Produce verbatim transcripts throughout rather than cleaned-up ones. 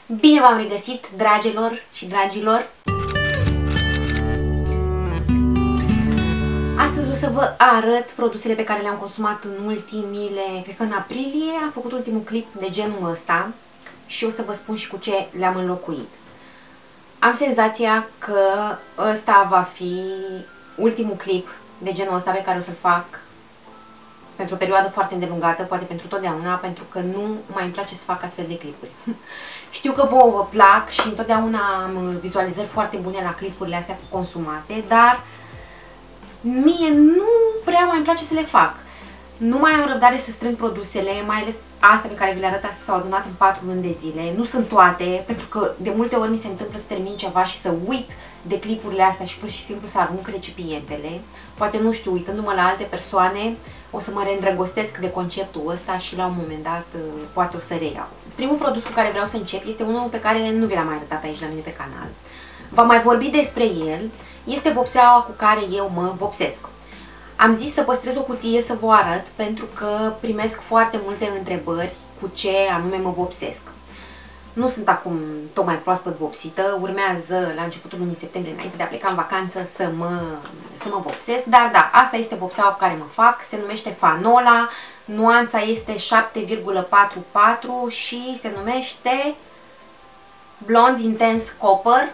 Bine v-am regăsit, dragilor și dragilor! Astăzi o să vă arăt produsele pe care le-am consumat în ultimile, cred că în aprilie, am făcut ultimul clip de genul ăsta și o să vă spun și cu ce le-am înlocuit. Am senzația că ăsta va fi ultimul clip de genul ăsta pe care o să-l fac pentru o perioadă foarte îndelungată, poate pentru totdeauna, pentru că nu mai îmi place să fac astfel de clipuri. Știu că vouă vă plac și întotdeauna am vizualizări foarte bune la clipurile astea consumate, dar mie nu prea mai îmi place să le fac. Nu mai am răbdare să strâng produsele, mai ales astea pe care vi le arăt astăzi s-au adunat în patru luni de zile. Nu sunt toate, pentru că de multe ori mi se întâmplă să termin ceva și să uit de clipurile astea și pur și simplu să arunc recipientele. Poate, nu știu, uitându-mă la alte persoane, o să mă reîndrăgostesc de conceptul ăsta și la un moment dat poate o să reiau. Primul produs cu care vreau să încep este unul pe care nu vi l-am mai arătat aici la mine pe canal. V-am mai vorbit despre el, este vopseaua cu care eu mă vopsesc. Am zis să păstrez o cutie să vă arăt pentru că primesc foarte multe întrebări cu ce anume mă vopsesc. Nu sunt acum tocmai proaspăt vopsită, urmează la începutul lunii septembrie, înainte de a pleca în vacanță, să mă, să mă vopsesc, dar da, asta este vopseaua cu care mă fac, se numește Fanola, nuanța este șapte virgulă patruzeci și patru și se numește Blond Intense Copper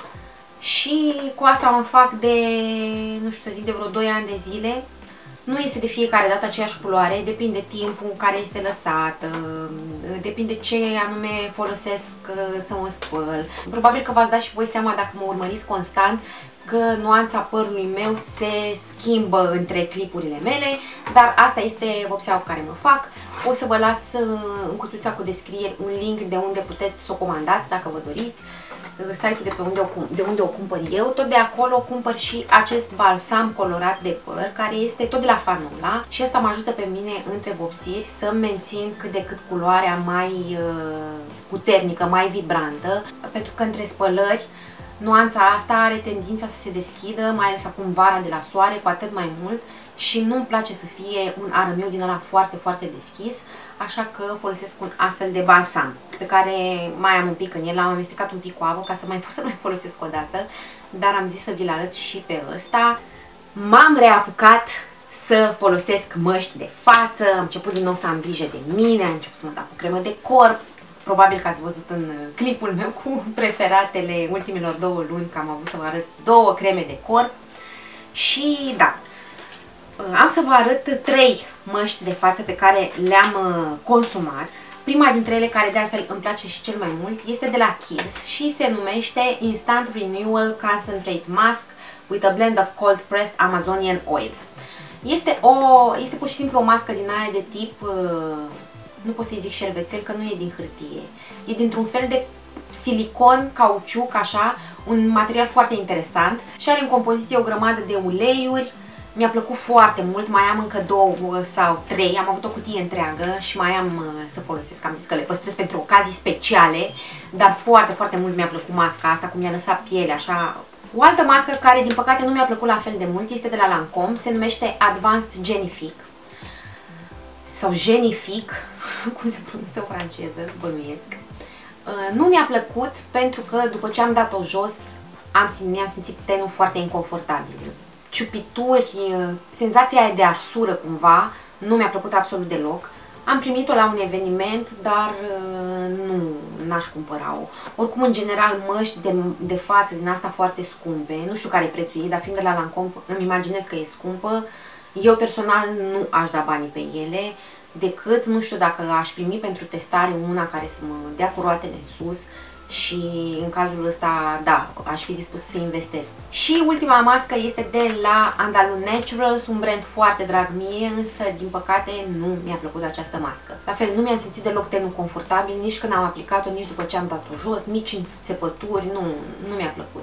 și cu asta mă fac de, nu știu să zic, de vreo doi ani de zile. Nu este de fiecare dată aceeași culoare, depinde timpul în care este lăsat, depinde ce anume folosesc să mă spăl. Probabil că v-ați dat și voi seama, dacă mă urmăriți constant, că nuanța părului meu se schimbă între clipurile mele, dar asta este vopseaua cu care mă fac. O să vă las în cutuța cu descrieri un link de unde puteți să o comandați dacă vă doriți, site-ul de, pe unde o, de unde o cumpăr eu. Tot de acolo cumpăr și acest balsam colorat de păr, care este tot de la Fanola și asta mă ajută pe mine între vopsiri să mențin cât de cât culoarea mai uh, puternică, mai vibrantă, pentru că între spălări nuanța asta are tendința să se deschidă, mai ales acum vara de la soare, cu atât mai mult, și nu-mi place să fie un arămiu din ăla foarte, foarte deschis, așa că folosesc un astfel de balsam, pe care mai am un pic în el, l-am amestecat un pic cu apă ca să mai pot să mai folosesc o dată, dar am zis să vi-l arăt și pe ăsta. M-am reapucat să folosesc măști de față, am început din nou să am grijă de mine, am început să mă dau cu cremă de corp. Probabil că ați văzut în clipul meu cu preferatele ultimilor două luni că am avut să vă arăt două creme de corp. Și da, am să vă arăt trei măști de față pe care le-am consumat. Prima dintre ele, care de altfel îmi place și cel mai mult, este de la Kiehl's și se numește Instant Renewal Concentrate Mask with a blend of cold pressed Amazonian oils. Este, o, este pur și simplu o mască din aia de tip, nu pot să-i zic șervețel, că nu e din hârtie. E dintr-un fel de silicon, cauciuc, așa, un material foarte interesant și are în compoziție o grămadă de uleiuri. Mi-a plăcut foarte mult, mai am încă două sau trei, am avut o cutie întreagă și mai am să folosesc, am zis că le păstrez pentru ocazii speciale, dar foarte, foarte mult mi-a plăcut masca asta, cum mi-a lăsat pielea, așa. O altă mască care, din păcate, nu mi-a plăcut la fel de mult este de la Lancome, se numește Advanced Genifique sau Genifique, cum se pronunță în franceză, bănuiesc. Nu mi-a plăcut pentru că după ce am dat-o jos, am mi-am simțit tenul foarte inconfortabil. Ciupituri, senzația aia de arsură cumva, nu mi-a plăcut absolut deloc. Am primit-o la un eveniment, dar nu n-aș cumpăra-o. Oricum, în general, măști de, de față din asta foarte scumpe, nu știu care e prețul ei, dar fiind de la Lancome, îmi imaginez că e scumpă. Eu personal nu aș da banii pe ele, decât, nu știu, dacă aș primi pentru testare una care să mă dea cu roatele în sus și în cazul ăsta, da, aș fi dispus să investesc. Și ultima mască este de la Andalou Naturals, un brand foarte drag mie, însă, din păcate, nu mi-a plăcut această mască. La fel, nu mi-am simțit deloc tenul confortabil, nici când am aplicat-o, nici după ce am dat-o jos, mici înțepături, nu, nu mi-a plăcut.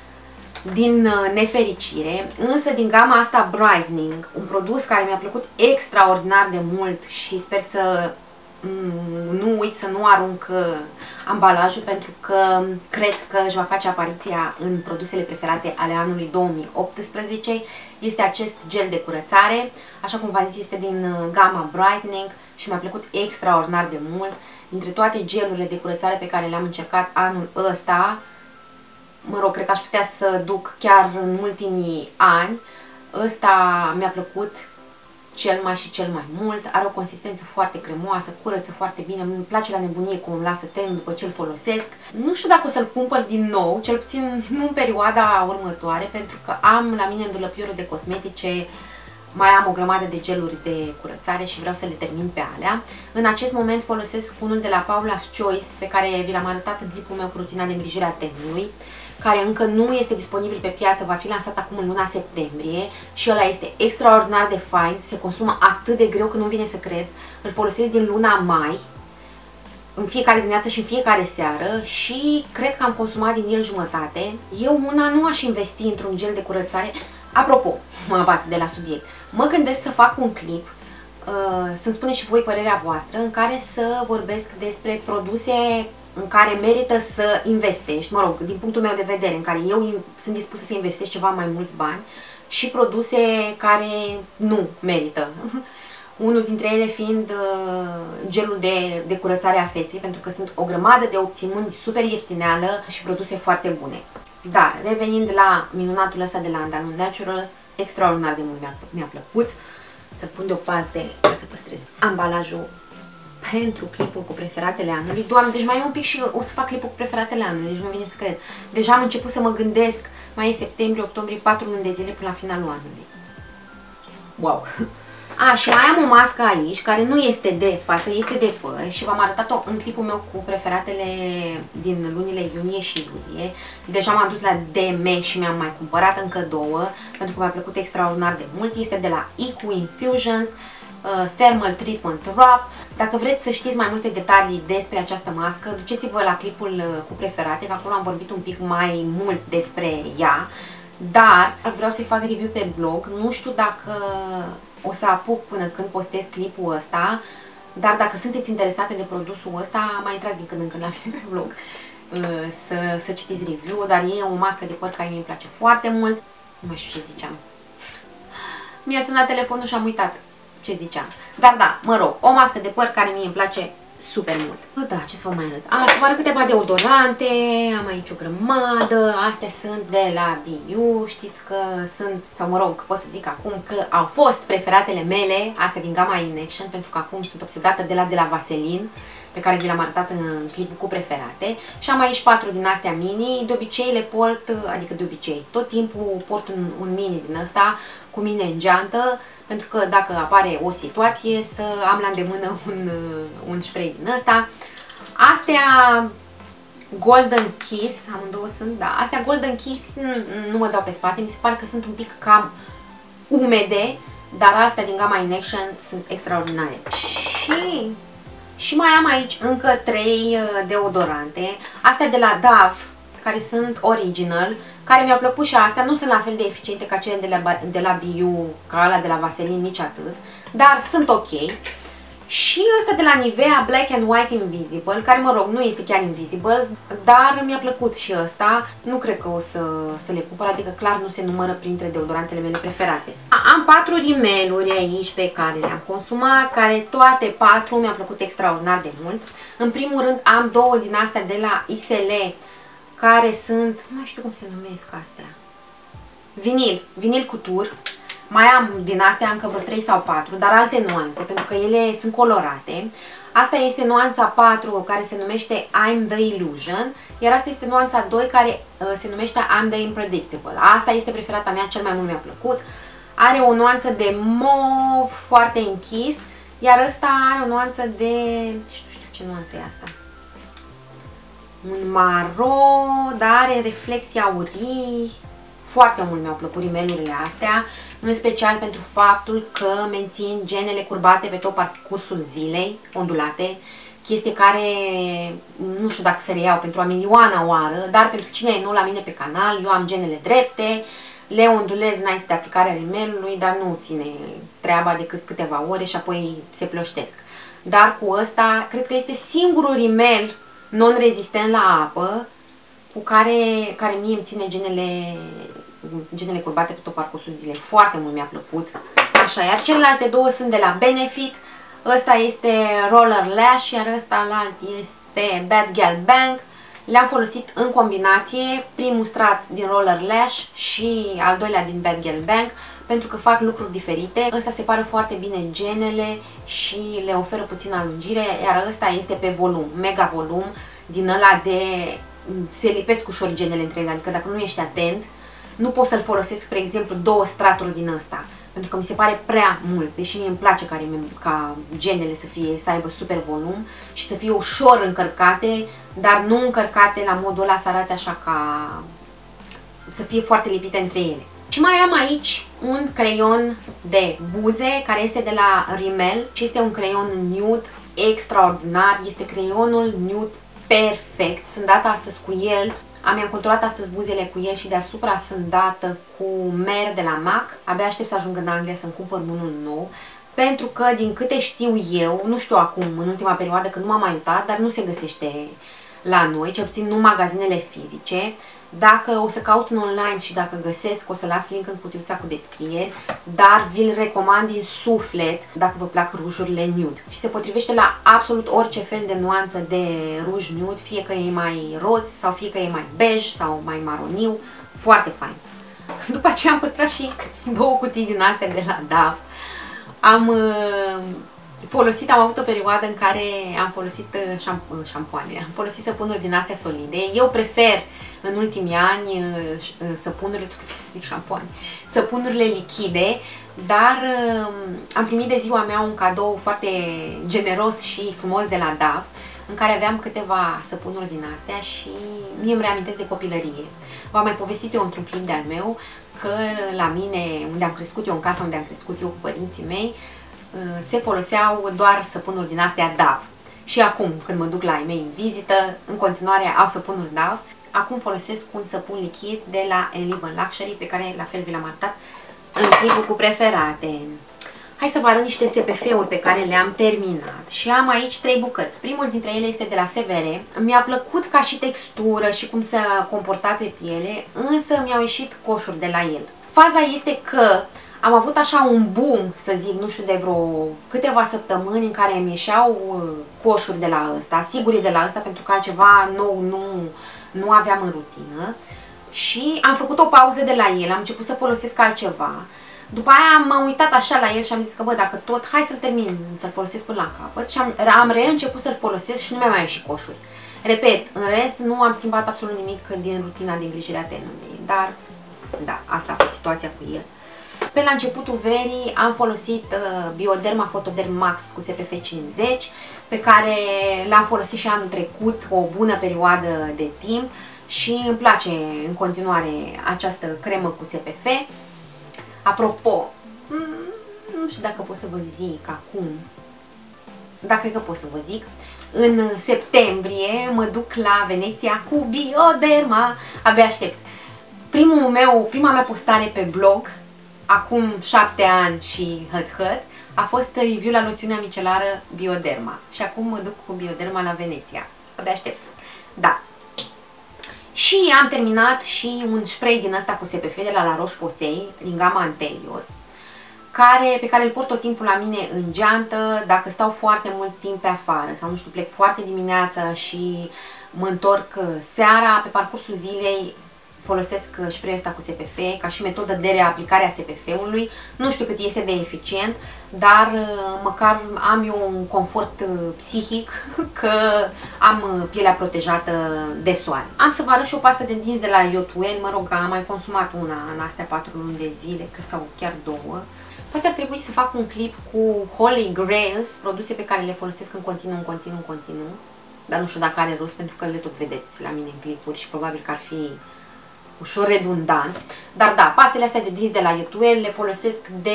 Din nefericire, însă din gama asta Brightening, un produs care mi-a plăcut extraordinar de mult și sper să nu uit să nu arunc ambalajul, pentru că cred că își va face apariția în produsele preferate ale anului două mii optsprezece, este acest gel de curățare. Așa cum v-am zis, este din gama Brightening și mi-a plăcut extraordinar de mult. dintre toate gelurile de curățare pe care le-am încercat anul ăsta, mă rog, cred că aș putea să duc chiar în ultimii ani, ăsta mi-a plăcut cel mai și cel mai mult. Are o consistență foarte cremoasă, curăță foarte bine, îmi place la nebunie cum îmi lasă ten după ce îl folosesc. Nu știu dacă o să-l cumpăr din nou, cel puțin nu în perioada următoare, pentru că am la mine în dulăpiorul de cosmetice, mai am o grămadă de geluri de curățare și vreau să le termin pe alea. În acest moment folosesc unul de la Paula's Choice, pe care vi l-am arătat în clipul meu cu rutina de îngrijire a tenului, care încă nu este disponibil pe piață, va fi lansat acum în luna septembrie și ăla este extraordinar de fain, se consumă atât de greu că nu vine să cred. Îl folosesc din luna mai, în fiecare dimineață și în fiecare seară și cred că am consumat din el jumătate. Eu una nu aș investi într-un gel de curățare. Apropo, mă abat de la subiect, mă gândesc să fac un clip, uh, să-mi spuneți și voi părerea voastră, în care să vorbesc despre produse în care merită să investești, mă rog, din punctul meu de vedere, în care eu sunt dispusă să investesc ceva mai mulți bani, și produse care nu merită. Unul dintre ele fiind uh, gelul de, de curățare a feței, pentru că sunt o grămadă de opțiuni super ieftineală și produse foarte bune. Dar, revenind la minunatul ăsta de la Andalou Naturals, extraordinar de mult mi-a mi-a plăcut. Să pun deoparte ca să păstrez ambalajul pentru clipul cu preferatele anului. Doamne, deci mai e un pic și o să fac clipul cu preferatele anului, deci nu vine să cred. Deja am început să mă gândesc, mai e septembrie, octombrie, patru luni de zile până la finalul anului. Wow! A, și mai am o mască aici, care nu este de față, este de păr și v-am arătat-o în clipul meu cu preferatele din lunile iunie și iulie. Deja m-am dus la D M și mi-am mai cumpărat încă două, pentru că mi-a plăcut extraordinar de mult. Este de la E Q Infusions, uh, Thermal Treatment Wrap. Dacă vreți să știți mai multe detalii despre această mască, duceți-vă la clipul uh, cu preferate, că acolo am vorbit un pic mai mult despre ea. Dar vreau să-i fac review pe blog, nu știu dacă o să apuc până când postez clipul ăsta, dar dacă sunteți interesate de produsul ăsta, mai intrați din când în când la mine pe blog să, să citiți review-ul, dar e o mască de păr care mie îmi place foarte mult. Nu mai știu ce ziceam. Mi-a sunat telefonul și am uitat ce ziceam. Dar da, mă rog, o mască de păr care mie îmi place super mult. Bă, da, ce să vă mai arăt? A, să vă arăt câteva deodorante, am aici o grămadă, astea sunt de la B U, știți că sunt, sau mă rog, pot să zic acum că au fost preferatele mele, astea din gama In-Action, pentru că acum sunt obsedată de la de la Vaseline, pe care vi l-am arătat în clipul cu preferate. Și am aici patru din astea mini, de obicei le port, adică de obicei, tot timpul port un, un mini din ăsta cu mine în geantă, pentru că dacă apare o situație să am la îndemână un, un spray din ăsta. Astea Golden Kiss, amândouă sunt, da, astea Golden Kiss nu, nu mă dau pe spate, mi se pare că sunt un pic cam umede, dar astea din gama In-Action sunt extraordinare. Și, și mai am aici încă trei deodorante, astea de la Dove, care sunt original, care mi-au plăcut și astea, nu sunt la fel de eficiente ca cele de la, de la B U, ca ala de la Vaseline, nici atât, dar sunt ok. Și ăsta de la Nivea Black and White Invisible, care mă rog, nu este chiar invisible, dar mi-a plăcut și ăsta, nu cred că o să, să le cumpăr, adică clar nu se numără printre deodorantele mele preferate. Am patru rimeluri aici pe care le-am consumat, care toate patru mi-au plăcut extraordinar de mult. În primul rând am două din astea de la X L, care sunt, nu mai știu cum se numesc astea, vinil, vinil cu tur. Mai am din astea încă vreo trei sau patru, dar alte nuanțe, pentru că ele sunt colorate. Asta este nuanța patru, care se numește I'm the Illusion, iar asta este nuanța doi, care uh, se numește I'm the Unpredictable. Asta este preferata mea, cel mai mult mi-a plăcut. Are o nuanță de mov foarte închis, iar ăsta are o nuanță de, nu știu ce nuanță e asta, un maro, dar are reflexii aurii. Foarte mult mi-au plăcut rimelurile astea, în special pentru faptul că mențin genele curbate pe tot parcursul zilei, ondulate, chestii care nu știu dacă se reiau pentru a milioana oară, dar pentru cine e nou la mine pe canal, eu am genele drepte, le ondulez înainte de aplicarea rimelului, dar nu ține treaba decât câteva ore și apoi se plăștesc. Dar cu ăsta, cred că este singurul rimel non-rezistent la apă, cu care, care mie îmi ține genele, genele curbate pe tot parcursul zilei. Foarte mult mi-a plăcut. Așa, iar celelalte două sunt de la Benefit. Ăsta este Roller Lash, iar ăsta alt este Bad Gal Bang. Le-am folosit în combinație, primul strat din Roller Lash și al doilea din Bad Gal Bang, pentru că fac lucruri diferite. Ăsta separă foarte bine genele și le oferă puțină alungire, iar ăsta este pe volum, mega volum, din ăla de se lipesc ușor genele între ele, adică dacă nu ești atent, nu pot să-l folosesc, spre exemplu, două straturi din ăsta, pentru că mi se pare prea mult, deși mie îmi place ca, ca genele să fie, să aibă super volum și să fie ușor încărcate, dar nu încărcate la modul ăla să arate așa ca să fie foarte lipite între ele. Și mai am aici un creion de buze care este de la Rimmel și este un creion nude extraordinar, este creionul nude perfect. Sunt dată astăzi cu el, am i-am controlat astăzi buzele cu el și deasupra sunt dată cu Mer de la MAC. Abia aștept să ajung în Anglia să-mi cumpăr unul nou, pentru că din câte știu eu, nu știu acum în ultima perioadă că nu m-am mai uitat, dar nu se găsește la noi, cel puțin nu în magazinele fizice. Dacă o să caut în online și dacă găsesc, o să las link în cutiuța cu descrieri, dar vi-l recomand din suflet dacă vă plac rujurile nude. Și se potrivește la absolut orice fel de nuanță de ruj nude, fie că e mai roz sau fie că e mai bej sau mai maroniu, foarte fain. După aceea am păstrat și două cutii din astea de la D A F. Am uh, folosit, am avut o perioadă în care am folosit uh, șampoane, am folosit săpunuri din astea solide. Eu prefer în ultimii ani săpunurile, tot zic șampoane, săpunurile lichide, dar uh, am primit de ziua mea un cadou foarte generos și frumos de la D A F, în care aveam câteva săpunuri din astea și mie îmi reamintesc de copilărie. V-am mai povestit eu într-un clip de-al meu că la mine, unde am crescut eu, în casa unde am crescut eu cu părinții mei, se foloseau doar săpunuri din astea D A F. Și acum, când mă duc la ei mei în vizită, în continuare au săpunuri D A F. Acum folosesc un săpun lichid de la Live Luxury, pe care la fel vi l-am arătat în clipul cu preferate. Hai să vă arăt niște S P F-uri pe care le-am terminat și am aici trei bucăți. Primul dintre ele este de la S V R. Mi-a plăcut ca și textură și cum se comporta pe piele, însă mi-au ieșit coșuri de la el. Faza este că am avut așa un boom, să zic, nu știu, de vreo câteva săptămâni în care îmi ieșeau coșuri de la ăsta, sigur e de ăsta, pentru că altceva nou nu, nu aveam în rutină. Și am făcut o pauză de la el, am început să folosesc altceva. După aia m-am uitat așa la el și am zis că, bă, dacă tot, hai să-l termin, să-l folosesc până la capăt. Și am, am reînceput să-l folosesc și nu mi-a mai ieșit coșuri. Repet, în rest, nu am schimbat absolut nimic din rutina de îngrijire a tenului. Dar, da, asta a fost situația cu el. Pe la începutul verii am folosit uh, Bioderma Photoderm Max cu S P F cincizeci, pe care l-am folosit și anul trecut, o bună perioadă de timp, și îmi place în continuare această cremă cu S P F. Apropo, nu știu dacă pot să vă zic acum, dar cred că pot să vă zic, în septembrie mă duc la Veneția cu Bioderma, abia aștept. Primul meu, prima mea postare pe blog, acum șapte ani și hăt-hăt, a fost review la loțiunea micelară Bioderma. Și acum mă duc cu Bioderma la Veneția. Abia aștept. Da. Și am terminat și un spray din ăsta cu S P F de la La Roche-Posay, din gama Antelios, care, pe care îl port tot timpul la mine în geantă, dacă stau foarte mult timp pe afară sau, nu știu, plec foarte dimineața și mă întorc seara, pe parcursul zilei folosesc spray-ul ăsta cu S P F ca și metodă de reaplicare a S P F-ului. Nu știu cât este de eficient, dar măcar am eu un confort psihic că am pielea protejată de soare. Am să vă arăt și o pastă de dinți de la Yotuel, mă rog, am mai consumat una în astea patru luni de zile, că sau chiar două. Poate ar trebui să fac un clip cu Holy Grails, produse pe care le folosesc în continuu, în continuu, în continuu, dar nu știu dacă are rost pentru că le tot vedeți la mine în clipuri și probabil că ar fi ușor redundant. Dar da, pastele astea de dinți de la Yotuel le folosesc de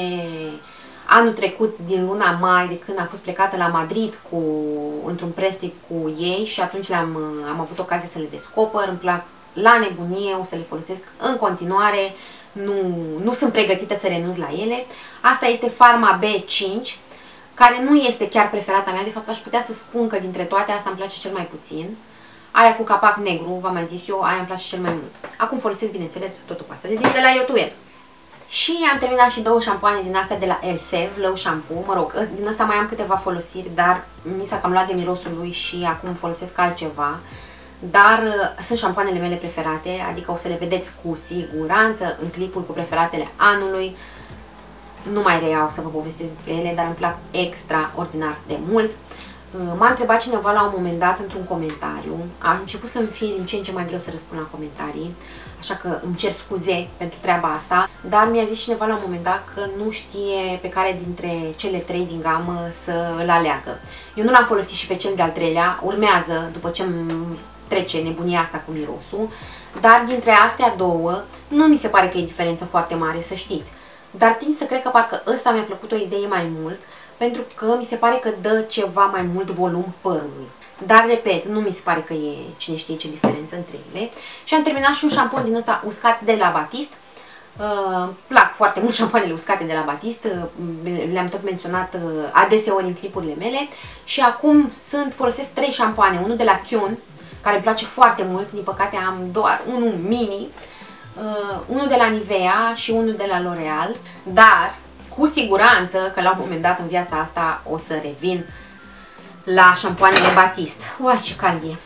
anul trecut, din luna mai, de când am fost plecată la Madrid cu într-un prestip cu ei și atunci le-am am avut ocazia să le descoper. Îmi plac la nebunie, o să le folosesc în continuare, nu, nu sunt pregătită să renunț la ele. Asta este Pharma B cinci, care nu este chiar preferata mea, de fapt aș putea să spun că dintre toate asta îmi place cel mai puțin. Aia cu capac negru, v-am mai zis eu, aia îmi place cel mai mult. Acum folosesc, bineînțeles, tot o pastă de dinți de la Yotuel. Și am terminat și două șampoane din astea de la Elsev, Low Shampoo. Mă rog, din asta mai am câteva folosiri, dar mi s-a cam luat de mirosul lui și acum folosesc altceva. Dar uh, sunt șampoanele mele preferate, adică o să le vedeți cu siguranță în clipul cu preferatele anului. Nu mai reiau să vă povestesc despre ele, dar îmi plac extraordinar de mult. M-a întrebat cineva la un moment dat într-un comentariu, a început să-mi fie din ce în ce mai greu să răspund la comentarii, așa că îmi cer scuze pentru treaba asta, dar mi-a zis cineva la un moment dat că nu știe pe care dintre cele trei din gamă să îl aleagă. Eu nu l-am folosit și pe cel de-al treilea, urmează după ce îmi trece nebunia asta cu mirosul, dar dintre astea două nu mi se pare că e diferență foarte mare, să știți. Dar tind să cred că parcă ăsta mi-a plăcut o idee mai mult, pentru că mi se pare că dă ceva mai mult volum părului. Dar, repet, nu mi se pare că e cine știe ce diferență între ele. Și am terminat și un șampon din ăsta uscat de la Batiste. Uh, plac foarte mult șampoanele uscate de la Batiste, uh, le-am tot menționat uh, adeseori în clipurile mele. Și acum sunt, folosesc trei șampoane, unul de la Kyun, care îmi place foarte mult, din păcate am doar unul mini, uh, unul de la Nivea și unul de la L'Oreal, dar cu siguranță că la un moment dat în viața asta o să revin la șampoanele Batiste. Uai, ce cald e!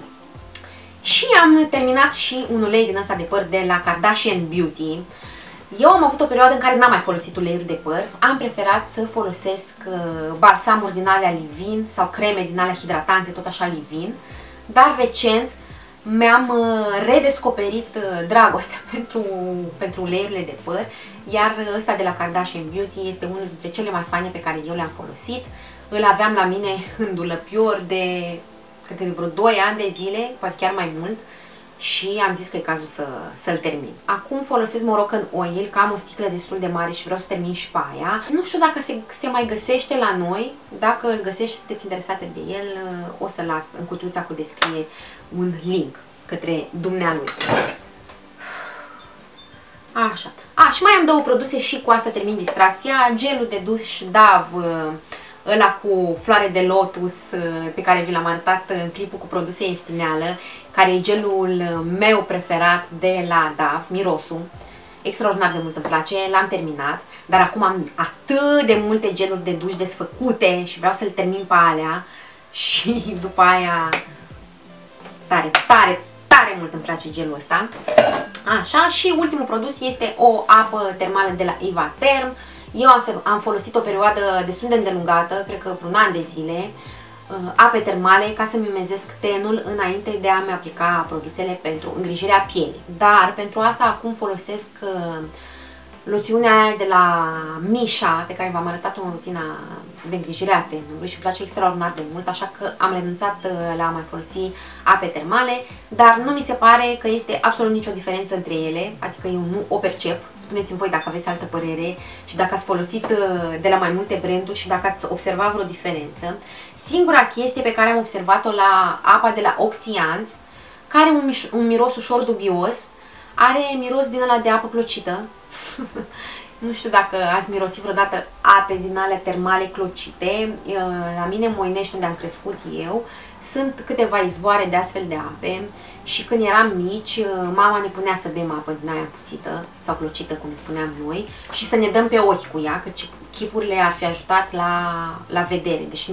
Și am terminat și un ulei din ăsta de păr de la Kardashian Beauty. Eu am avut o perioadă în care n-am mai folosit uleiuri de păr. Am preferat să folosesc balsamuri din alea Livin sau creme din alea hidratante, tot așa Livin. Dar recent mi-am redescoperit dragostea pentru, pentru uleiurile de păr, iar ăsta de la Kardashian Beauty este unul dintre cele mai faine pe care eu le-am folosit. Îl aveam la mine în dulăpior de, cred că de vreo doi ani de zile, poate chiar mai mult, și am zis că e cazul să, să-l termin. Acum folosesc Moroccan Oil, că am o sticlă destul de mare și vreau să termin și pe aia. Nu știu dacă se, se mai găsește la noi, dacă îl găsești și sunteți interesate de el, o să las în cutiuța cu descriere un link către dumnealui. Așa. A, și mai am două produse și cu asta termin distracția. Gelul de duș Dove, ăla cu floare de lotus pe care vi l-am arătat în clipul cu produse ieftineală, care e gelul meu preferat de la Dove, mirosul. Extraordinar de mult îmi place, l-am terminat, dar acum am atât de multe geluri de duș desfăcute și vreau să-l termin pe alea și după aia tare, tare, tare mult îmi place gelul ăsta. Așa, și ultimul produs este o apă termală de la Eva Term. Eu am, am folosit o perioadă destul de îndelungată, cred că vreun an de zile, ape termale ca să mimezesc tenul înainte de a-mi aplica produsele pentru îngrijirea pielii. Dar pentru asta acum folosesc loțiunea aia de la Misha, pe care v-am arătat-o în rutina de îngrijire a tenului și îmi place extraordinar de mult, așa că am renunțat la a mai folosi ape termale, dar nu mi se pare că este absolut nicio diferență între ele, adică eu nu o percep. Spuneți-mi voi dacă aveți altă părere și dacă ați folosit de la mai multe branduri și dacă ați observat vreo diferență. Singura chestie pe care am observat-o la apa de la Oxians, care are un, un miros ușor dubios, are miros din ăla de apă clocită. Nu știu dacă ați mirosit vreodată ape din alea termale clocite. La mine în Moinești, unde am crescut eu, sunt câteva izvoare de astfel de ape și când eram mici, mama ne punea să bem apă din aia puțită sau clocită, cum spuneam noi, și să ne dăm pe ochi cu ea, că chipurile ar fi ajutat la, la vedere, deși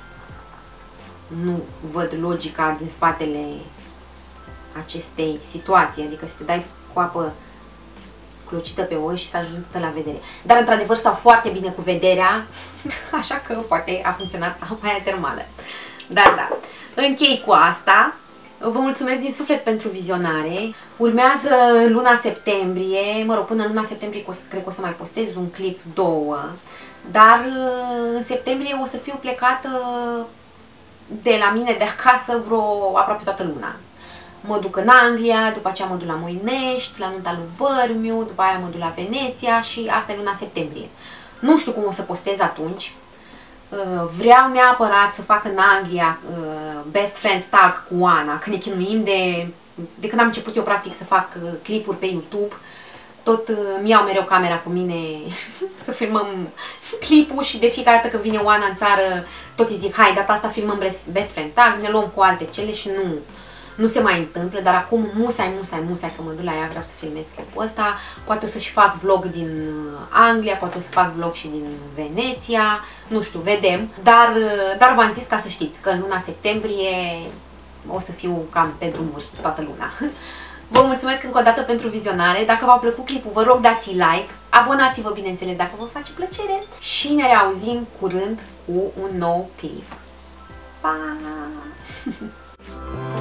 nu văd logica din spatele acestei situații, adică să te dai cu apă clocită pe oi și să ajută la vedere. Dar într-adevăr stau foarte bine cu vederea, așa că poate a funcționat apa aia termală. Dar da, închei cu asta. Vă mulțumesc din suflet pentru vizionare. Urmează luna septembrie, mă rog, până în luna septembrie cred că o să mai postez un clip, două, dar în septembrie o să fiu plecată de la mine de acasă vreo aproape toată luna. Mă duc în Anglia, după aceea mă duc la Moinești, la nunta lui Vărmiu, după aia mă duc la Veneția și asta e luna septembrie. Nu știu cum o să postez atunci. Vreau neapărat să fac în Anglia Best Friend Tag cu Ana, când ne chinuim de, de când am început eu practic să fac clipuri pe YouTube. Tot îmi iau mereu camera cu mine să filmăm clipul și de fiecare dată când vine Oana în țară tot îi zic hai, data asta filmăm Best Friend Tag, ne luăm cu alte cele și nu, nu se mai întâmplă, dar acum musai, musai, musai că mă duc la ea, vreau să filmez clipul ăsta. Poate o să-și fac vlog din Anglia, poate o să fac vlog și din Veneția, nu știu, vedem. Dar, dar v-am zis ca să știți că în luna septembrie o să fiu cam pe drumuri toată luna. Vă mulțumesc încă o dată pentru vizionare. Dacă v-a plăcut clipul, vă rog dați like, abonați-vă bineînțeles dacă vă face plăcere și ne reauzim curând cu un nou clip. Pa!